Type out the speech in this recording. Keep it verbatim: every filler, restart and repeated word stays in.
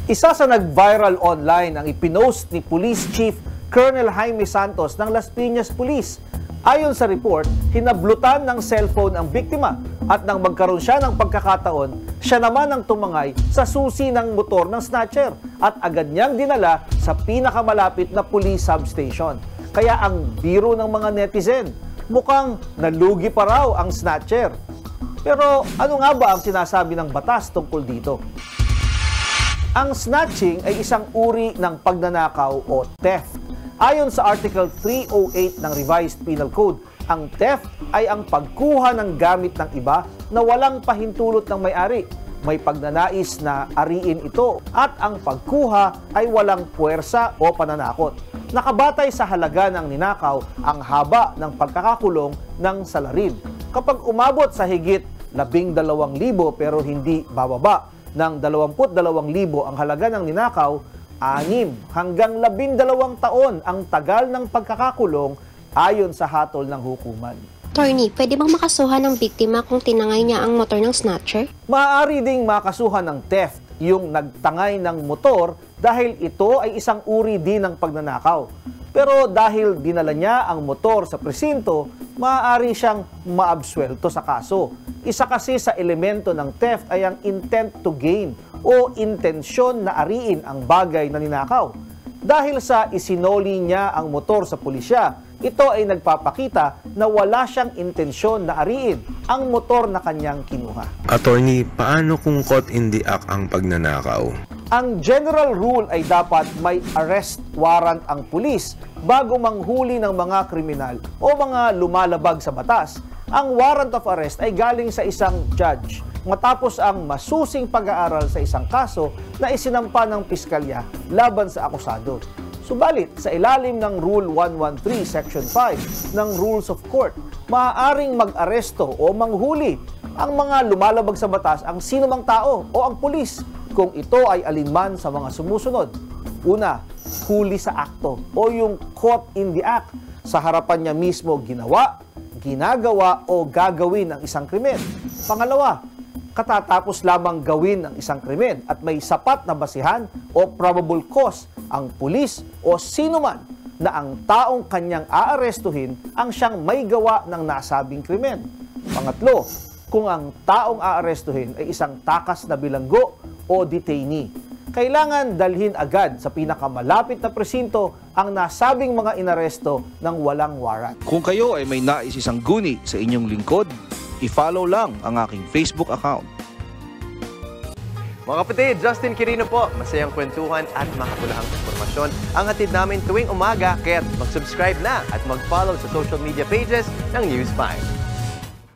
Isa sa nag-viral online ang ipinost ni Police Chief Colonel Jaime Santos ng Las Piñas Police. Ayon sa report, hinablutan ng cellphone ang biktima at nang magkaroon siya ng pagkakataon, siya naman ang tumangay sa susi ng motor ng snatcher at agad niyang dinala sa pinakamalapit na police substation. Kaya ang biro ng mga netizen, mukhang nalugi pa raw ang snatcher. Pero ano nga ba ang sinasabi ng batas tungkol dito? Ang snatching ay isang uri ng pagnanakaw o theft. Ayon sa Article three oh eight ng Revised Penal Code, ang theft ay ang pagkuha ng gamit ng iba na walang pahintulot ng may-ari. May pagnanais na ariin ito at ang pagkuha ay walang puwersa o pananakot. Nakabatay sa halaga ng ninakaw ang haba ng pagkakakulong ng salarin. Kapag umabot sa higit labing dalawang libo pero hindi bababa ng dalawamput dalawang libo ang halaga ng ninakaw, anim hanggang labing dalawang taon ang tagal ng pagkakakulong ayon sa hatol ng hukuman. Attorney, pwede bang makasuhan ng biktima kung tinangay niya ang motor ng snatcher? Maaari ding makasuhan ng theft yung nagtangay ng motor dahil ito ay isang uri din ng pagnanakaw. Pero dahil dinala niya ang motor sa presinto, maaari siyang maabsuelto sa kaso. Isa kasi sa elemento ng theft ay ang intent to gain o intensyon na ariin ang bagay na ninakaw. Dahil sa isinoli niya ang motor sa pulisya, ito ay nagpapakita na wala siyang intensyon na ariin ang motor na kanyang kinuha. Attorney, paano kung caught in the act ang pagnanakaw? Ang general rule ay dapat may arrest warrant ang pulis bago manghuli ng mga kriminal o mga lumalabag sa batas. Ang warrant of arrest ay galing sa isang judge matapos ang masusing pag-aaral sa isang kaso na isinampa ng piskalya laban sa akusado. Subalit, sa ilalim ng Rule one thirteen Section five ng Rules of Court, maaaring mag-aresto o manghuli ang mga lumalabag sa batas ang sinumang tao o ang pulis kung ito ay alinman sa mga sumusunod. Una, huli sa akto o yung caught in the act. Sa harapan niya mismo ginawa, ginagawa o gagawin ang isang krimen. Pangalawa, katatapos lamang gawin ang isang krimen at may sapat na basihan o probable cause ang pulis o sino man na ang taong kanyang aarestuhin ang siyang may gawa ng nasabing krimen. Pangatlo, kung ang taong aarestuhin ay isang takas na bilanggo o detainee. Kailangan dalhin agad sa pinakamalapit na presinto ang nasabing mga inaresto ng walang warrant. Kung kayo ay may nais isang guni sa inyong lingkod, i-follow lang ang aking Facebook account. Mga kapatid, Justin Quirino po. Masayang kwentuhan at makapulahang informasyon ang hatid namin tuwing umaga. Kaya't mag-subscribe na at mag-follow sa social media pages ng News five.